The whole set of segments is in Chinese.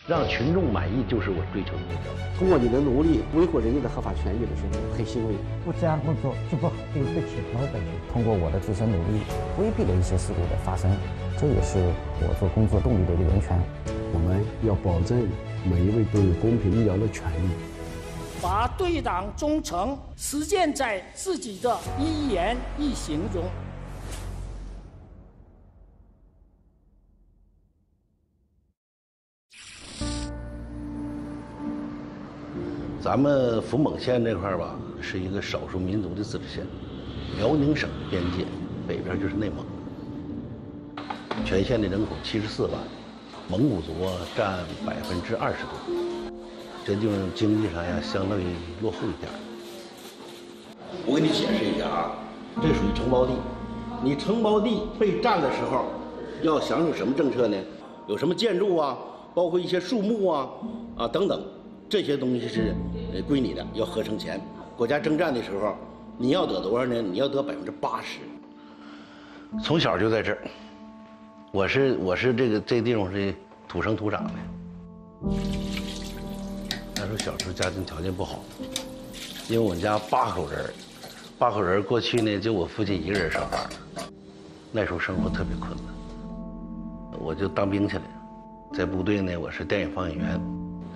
让群众满意就是我追求的目标。 通过你的努力维护人民的合法权益的时候，很欣慰。 不这样工作就不对得起老百姓。通过我的自身努力，规避了一些事故的发生，这也是我做工作动力的一个源泉。 我们要保证每一位都有公平医疗的权利， 把对党忠诚实践在自己的一言一行中。 咱们涪蒙县这块吧，是一个少数民族的自治县，辽宁省边界，北边就是内蒙。全县的人口74万，蒙古族占20%多，这地方经济上呀相对落后一点。我给你解释一下啊，这属于承包地，你承包地被占的时候，要享受什么政策呢？有什么建筑啊，包括一些树木啊等等。这些东西是归你的，要合成钱。国家征占的时候，你要得多少呢？你要得80%。从小就在这儿，我是这地方是土生土长的。那时候小时候家庭条件不好，因为我们家8口人过去呢就我父亲一个人上班，那时候生活特别困难，我就当兵去了，在部队呢我是电影放映员。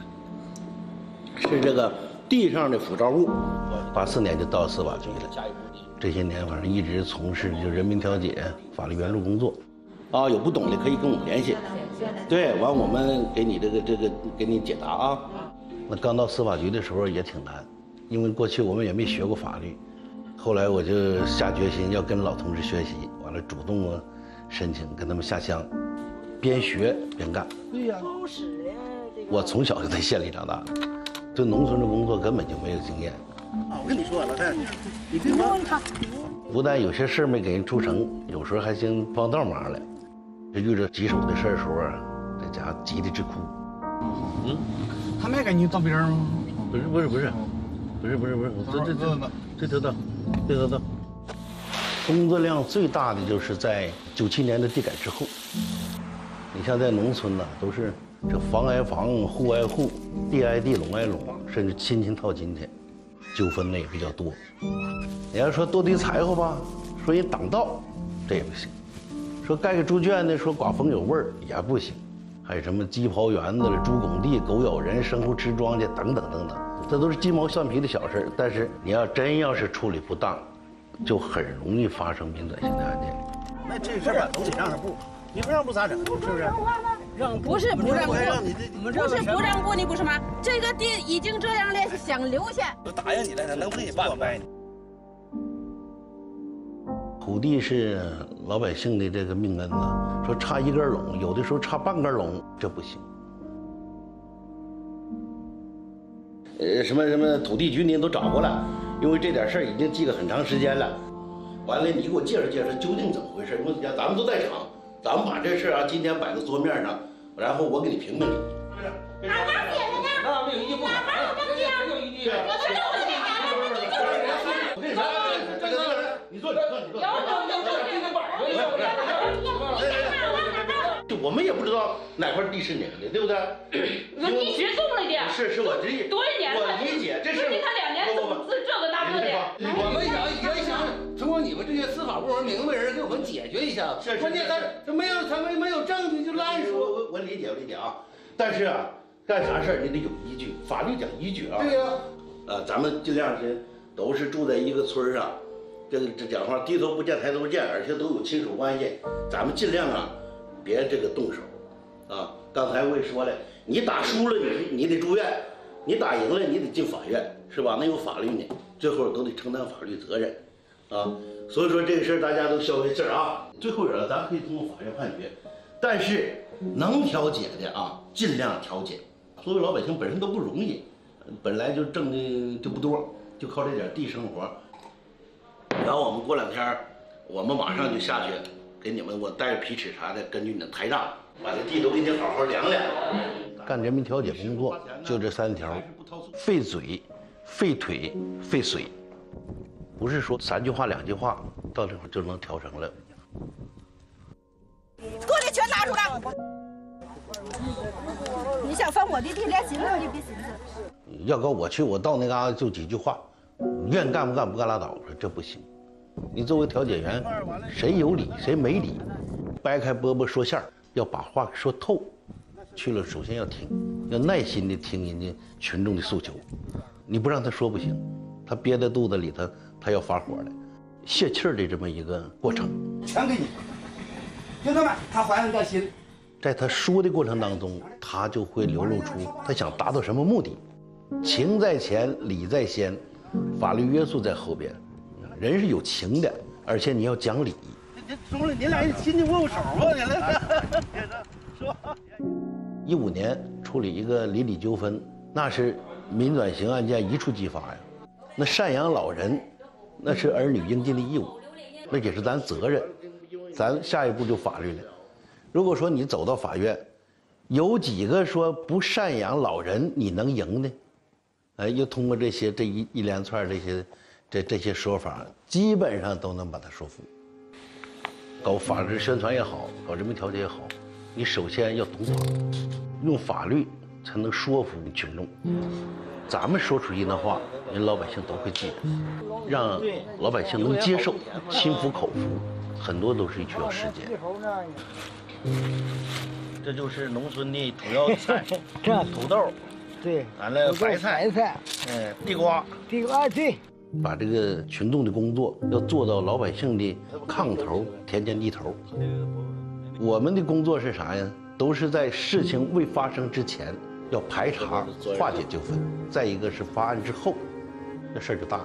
是这个地上的辅照物，84年就到司法局了。这些年反正一直从事就人民调解、法律援助工作。有不懂的可以跟我们联系。对，完我们给你这个给你解答啊。那刚到司法局的时候也挺难，因为过去我们也没学过法律。后来我就下决心要跟老同志学习，完了主动申请跟他们下乡，边学边干。对呀。我从小就在县里长大的。对农村的工作根本就没有经验。 我跟你说，老太太，你别慌。 不但有些事没给人出成，有时候还先帮倒忙来。这遇着棘手的事的时候啊，这家伙急得直哭。 他没给你当兵吗？ 不是，这头到。工作量最大的就是在97年的地改之后。你像在农村呢，都是这房挨房，户挨户，地挨地，垄挨垄，甚至亲戚套亲戚，纠纷呢也比较多。你要说多堆柴火吧，说人挡道，这也不行；说盖个猪圈呢，说刮风有味儿也不行。还有什么鸡刨园子、猪拱地、狗咬人、牲口吃庄稼等等，这都是鸡毛蒜皮的小事。但是你要是处理不当，就很容易发生民转型的案件。 那这事吧，都得让步。你不让步咋整？是不是？ 不是不让步，不是不让步，你不是吗？这个地已经这样了，想留下。 都答应你了，能不给你办呗？ 土地是老百姓的这个命根子，说差一根垄，有的时候差半根垄，这不行。什么土地局您都找过了，因为这点事儿已经记了很长时间了。完了，你给我介绍究竟怎么回事？咱们都在场。咱们把这事啊，今天摆到桌面上，然后我给你评评理。 哪写的呢？ 那没有依据，哪有证据啊？ 没有依据。 我都证据给你了，你就是你坐。有证据。我们也不知道哪块地是哪个的，对不对？ 你只种了点。 是我理解。 多少年了？ 我理解，这是他2年种这个那个的。 我们也想通过你们这些司法部门明白人给我们解决一下。关键他没有证据就乱说。 我理解啊，但是啊，干啥事儿你得有依据，法律讲依据啊。 对呀。 咱们尽量是都是住在一个村上，这讲话低头不见抬头见，而且都有亲属关系，咱们尽量啊，别这个动手，啊。刚才我也说了，你打输了你得住院，你打赢了你得进法院，是吧？那有法律呢，最后都得承担法律责任，啊。所以说这个事儿大家都消消气儿啊。最后人咱可以通过法院判决，但是能调解的啊，尽量调解。作为老百姓本身都不容易，本来就挣的就不多，就靠这点地生活。然后我们过2天，我们马上就下去给你们，我带着皮尺啥的，根据你的台账，把这地都给你好好量量。干人民调解工作就这3条：废嘴、废腿、废水。不是说3句话2句话到这会儿就能调成了。 给我这全拿出来！ 你想放我的地，连寻思我就别寻思。 要搁我去，我到那嘎达就几句话，愿干不干，不干拉倒。我说这不行，你作为调解员，谁有理谁没理，掰开饽饽说馅儿，要把话说透。去了首先要听，要耐心的听人家群众的诉求，你不让他说不行，他憋在肚子里他要发火了，泄气儿的这么一个过程。 全给你，兄弟们，他怀了个心。 在他说的过程当中，他就会流露出他想达到什么目的。情在前，理在先，法律约束在后边。人是有情的，而且你要讲理。 兄弟，你俩亲戚握握手吧，你来。说。 15年处理一个邻里纠纷，那是民转刑案件一触即发呀。那赡养老人，那是儿女应尽的义务，那也是咱责任。咱下一步就法律了。如果说你走到法院，有几个说不赡养老人你能赢呢？又通过这一连串这些说法，基本上都能把他说服。搞法治宣传也好，搞人民调解也好，你首先要懂法，用法律才能说服群众。咱们说出去的话，人老百姓都会记得，让老百姓能接受，心服口服，很多都是需要时间。这就是农村的主要菜，土豆， 对， 完了白菜，地瓜， 对。 把这个群众的工作要做到老百姓的炕头、田间地头。我们的工作是啥呀？都是在事情未发生之前要排查、化解纠纷，再一个是发案之后，那事儿就大了。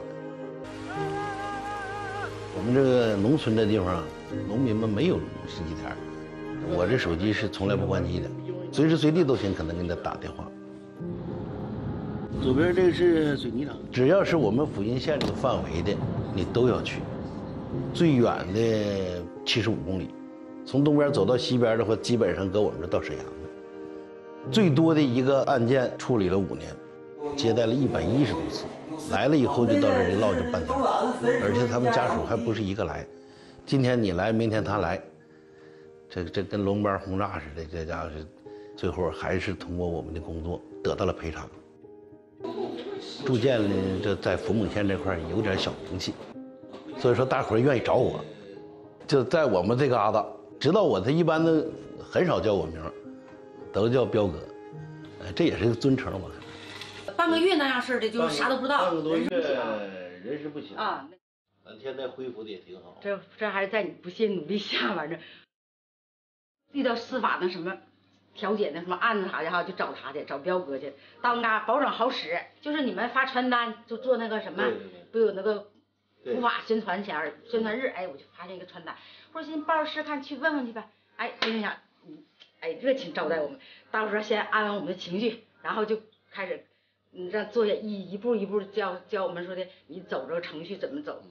我们这个农村的地方，农民们没有手机台，我这手机是从来不关机的，随时随地都行，可能给他打电话。左边这个是水泥厂，只要是我们阜阴县这个范围的，你都要去。最远的75公里，从东边走到西边的话，基本上搁我们这到沈阳了。最多的一个案件处理了5年，接待了110多次，来了以后就到这里落着半天，而且他们家属还不是一个来，今天你来，明天他来，这跟龙班轰炸似的，这家伙是，最后还是通过我们的工作得到了赔偿。逐渐的，这在涪蒙县这块有点小名气，所以说大伙儿愿意找我。就在我们这嘎达，知道我，他一般都很少叫我名，都叫彪哥，这也是个尊称嘛。 半个月那样式的，就啥都不知道。 半个多月，人是不行啊。 咱现在恢复的也挺好。 这还是在你不懈努力下，反正遇到司法那什么。调解那什么案子啥的哈，就找他去，找彪哥去，到那保证好使。就是你们发传单，就做那个什么，不有那个普法宣传日，哎，我就发现一个传单，我说寻报试看去问问去呗，哎，真想，热情招待我们，到时候先安稳我们的情绪，然后就开始，让做下一步一步教我们说的，你走这个程序怎么走。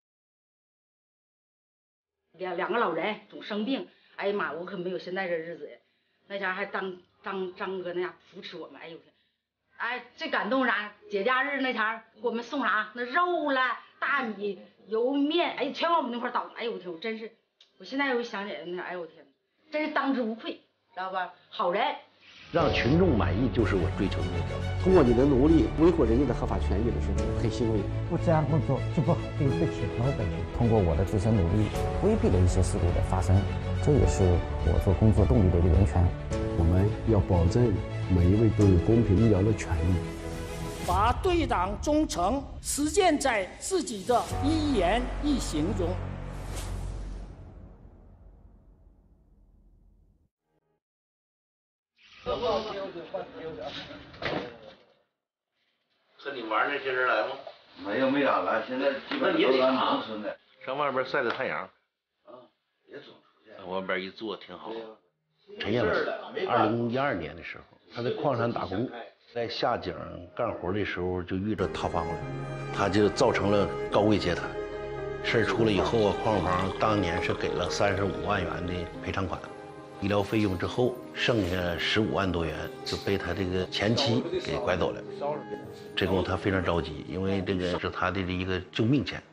两个老人总生病，哎呀妈，我可没有现在这日子呀。那家还张哥那家扶持我们，哎呦天，哎最感动啥？节假日那前给我们送啥？那肉啦、大米、油面，哎全往我们那块倒。哎呦我天，我真是，我现在又想起来那，哎呦我天，真是当之无愧，知道吧？好人。 让群众满意就是我追求的目标。 通过你的努力维护人家的合法权益的时候，很欣慰。 我这样工作就不对不起老百姓。通过我的自身努力，规避了一些事故的发生，这也是我做工作动力的一个源泉。 我们要保证每一位都有公平医疗的权利， 把对党忠诚实践在自己的一言一行中。 和你玩那些人来吗？ 没咋来，现在基本都咱农村的。 上外边晒晒太阳。也总出去。往外边一坐挺好。陈燕老师，2012年的时候，他在矿山打工，在下井干活的时候就遇着塌方了，他就造成了高位截瘫。事儿出了以后啊，矿房当年是给了35万元的赔偿款。医疗费用之后，剩下15万多元就被他这个前妻给拐走了。这功夫他非常着急，因为这个是他的一个救命钱。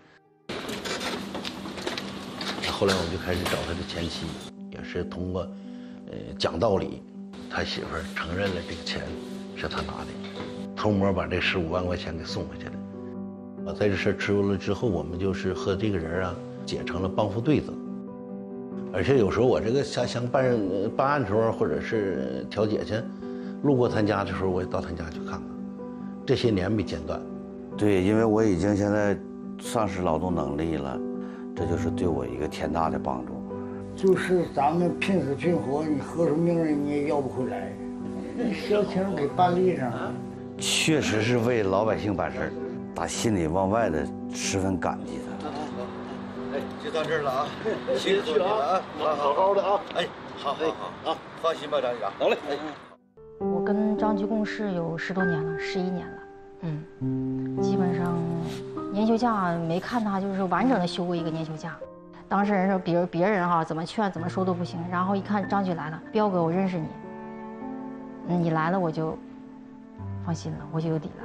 后来我们就开始找他的前妻，也是通过讲道理， 他媳妇儿承认了这个钱是他拿的，偷摸把这15万块钱给送回去了。在这事出了之后，我们就是和这个人啊结成了帮扶对子。而且有时候我这个想办案的时候，或者是调解去，路过他家的时候，我也到他家去看看。这些年没间断。 对，因为我已经现在丧失劳动能力了，这就是对我一个天大的帮助。 就是咱们拼死拼活，你合出命来你也要不回来。那小情给办理上， 确实是为老百姓办事儿，打心里往外的十分感激他。 哎，就到这儿了啊，辛苦你了啊，好好的啊，哎，好啊，放心吧，张局长。好嘞。 我跟张局共事有10多年了，11年了，基本上年休假没看他就是完整的休过一个年休假。当事人说，比如别人哈怎么劝怎么说都不行，然后一看张局来了，彪哥我认识你，你来了我就放心了，我就有底了。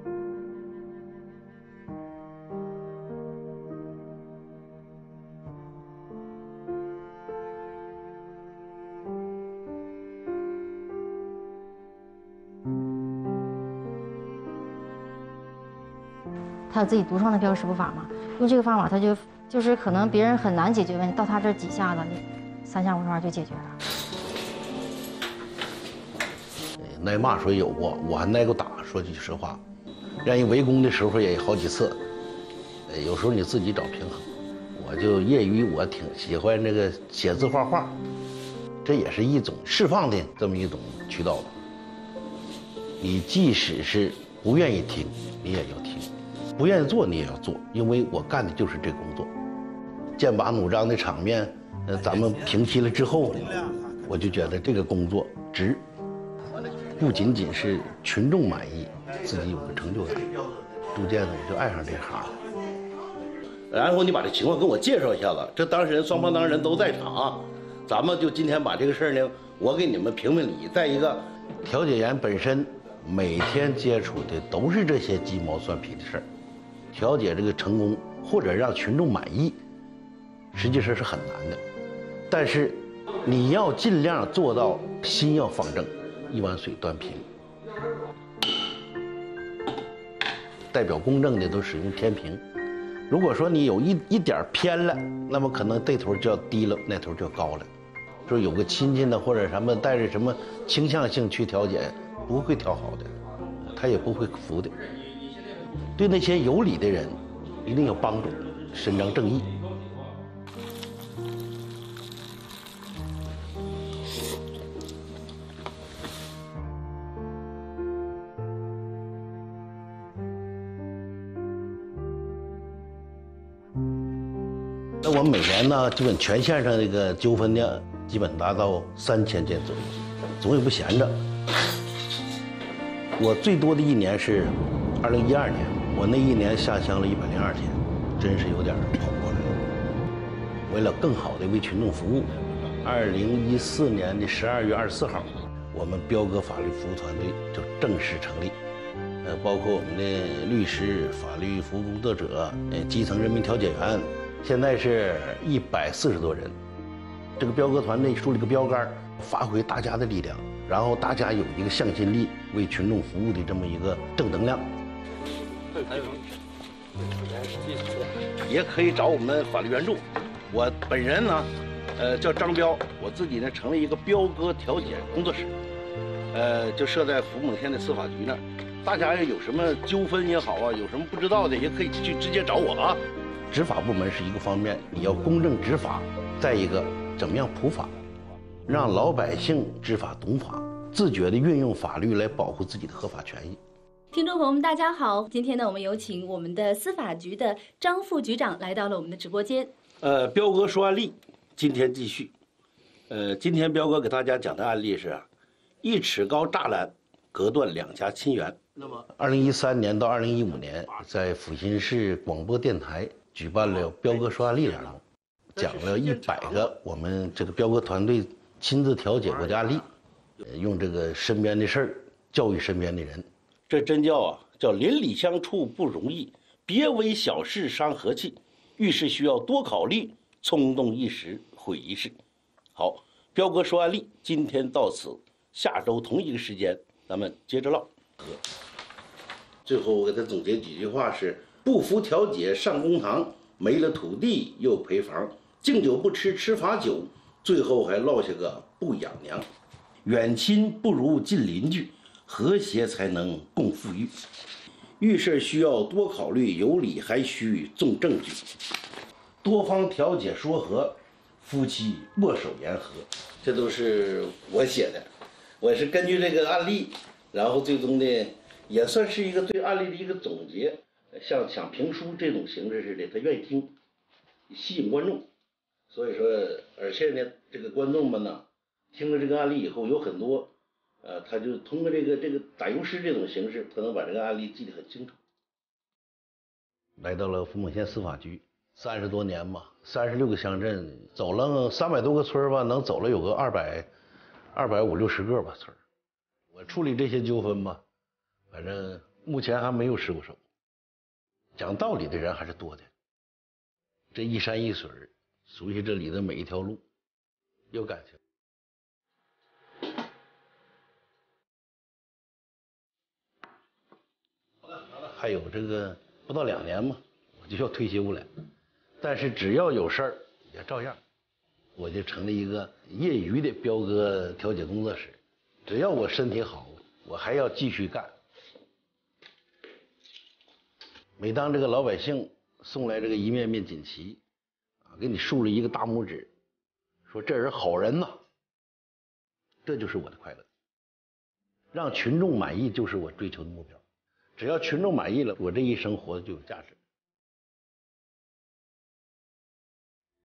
他有自己独创的标识谱法嘛，用这个方法他就是可能别人很难解决问题，到他这几下子3下5除2就解决了。 挨骂说有过，我还挨过打，说句实话，让人围攻的时候也有好几次。有时候你自己找平衡。我就业余，我挺喜欢这个写字画画，这也是一种释放的这么一种渠道。你即使是不愿意听，你也要听。不愿意做你也要做，因为我干的就是这工作。剑拔弩张的场面，咱们平息了之后，我就觉得这个工作值，不仅仅是群众满意，自己有个成就感。逐渐的我就爱上这行了。然后你把这情况跟我介绍一下子，这当事人双方当事人都在场，咱们就今天把这个事儿呢，我给你们评评理。再一个，调解员本身每天接触的都是这些鸡毛蒜皮的事儿。调解这个成功或者让群众满意，实际上是很难的。但是你要尽量做到心要方正，一碗水端平。代表公正的都使用天平。如果说你有一点偏了，那么可能这头就要低了，那头就要高了。说有个亲戚的或者什么带着什么倾向性去调解，不会调好的，他也不会服的。对那些有理的人，一定要帮助，伸张正义。那我们每年呢，基本全县上这个纠纷呢，基本达到3000件左右，总也不闲着。我最多的一年是2012年，我那一年下乡了102天，真是有点跑不过来。为了更好的为群众服务，2014年的12月24号，我们彪哥法律服务团队就正式成立。包括我们的律师、法律服务工作者、基层人民调解员，现在是140多人。这个彪哥团队树立个标杆，发挥大家的力量，然后大家有一个向心力，为群众服务的这么一个正能量。也可以找我们法律援助。我本人呢，叫张彪，我自己呢成立一个彪哥调解工作室，就设在福蒙县的司法局那儿。大家要有什么纠纷也好啊，有什么不知道的，也可以去直接找我啊。执法部门是一个方面，你要公正执法；再一个，怎么样普法，让老百姓知法懂法，自觉地运用法律来保护自己的合法权益。 听众朋友们，大家好，今天呢，我们有请我们的司法局的张副局长来到了我们的直播间。 彪哥说案例，今天继续。今天彪哥给大家讲的案例是1尺高栅栏隔断2家亲缘。那么，2013年到2015年，在阜新市广播电台举办了彪哥说案例栏目，讲了100个我们这个彪哥团队亲自调解过的案例，用这个身边的事儿教育身边的人。这真叫邻里相处不容易，别为小事伤和气，遇事需要多考虑，冲动一时毁一世。好，彪哥说案例今天到此下周同一个时间咱们接着唠。最后我给他总结几句话是：不服调解上公堂，没了土地又赔房，敬酒不吃吃罚酒，最后还落下个不养娘。远亲不如近邻居，和谐才能共富裕。遇事需要多考虑，有理还需重证据。多方调解说和，夫妻握手言和。这都是我写的，我是根据这个案例，然后最终呢也算是一个对案例的一个总结。像讲评书这种形式似的，他愿意听，吸引观众。所以说，而且呢，这个观众们呢，听了这个案例以后，有很多，他就通过这个打油诗这种形式，他能把这个案例记得很清楚。来到了涪蒙县司法局，30多年吧，36个乡镇，走了300多个村吧，能走了有个250-260个吧村。我处理这些纠纷吧，反正目前还没有失过手。讲道理的人还是多的，这一山一水，熟悉这里的每一条路，有感情。好了，还有这个不到2年嘛，我就要退休了。但是只要有事儿，也照样，我就成立一个业余的彪哥调解工作室。只要我身体好，我还要继续干。每当这个老百姓送来这个一面面锦旗，给你竖了一个大拇指，说这人好人呐，这就是我的快乐。让群众满意就是我追求的目标。只要群众满意了，我这一生活就有价值。